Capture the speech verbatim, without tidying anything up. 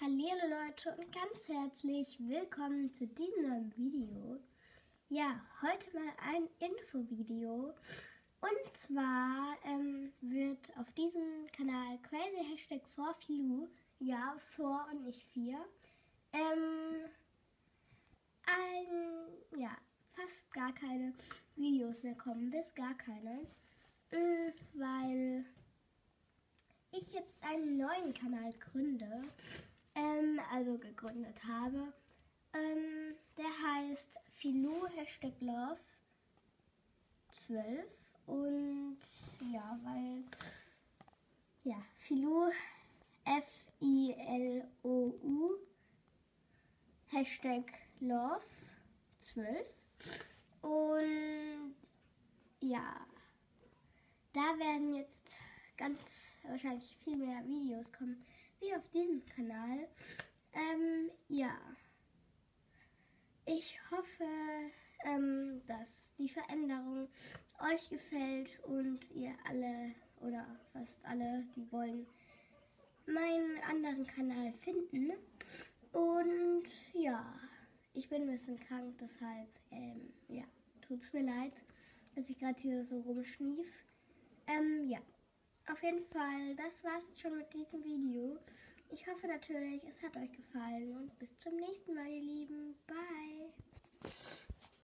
Hallo Leute und ganz herzlich willkommen zu diesem neuen Video. Ja, heute mal ein Infovideo. Und zwar ähm, wird auf diesem Kanal Crazy Hashtag for Filou, ja, vor und nicht vier, ähm, ein, ja, fast gar keine Videos mehr kommen, bis gar keine, ähm, weil ich jetzt einen neuen Kanal gründe, ähm, also gegründet habe. Ähm, der heißt Filou Hashtag Love zwölf und ja, weil, ja, Filou, F I L O U, Hashtag Love zwölf und ja, da werden jetzt ganz wahrscheinlich viel mehr Videos kommen, wie auf diesem Kanal. Ähm, ja. Ich hoffe, ähm, dass die Veränderung euch gefällt und ihr alle oder fast alle, die wollen, meinen anderen Kanal finden. Und ja, ich bin ein bisschen krank, deshalb, ähm, ja, tut's mir leid, dass ich gerade hier so rumschnief. Ähm, ja. Auf jeden Fall, das war's schon mit diesem Video. Ich hoffe natürlich, es hat euch gefallen und bis zum nächsten Mal, ihr Lieben. Bye!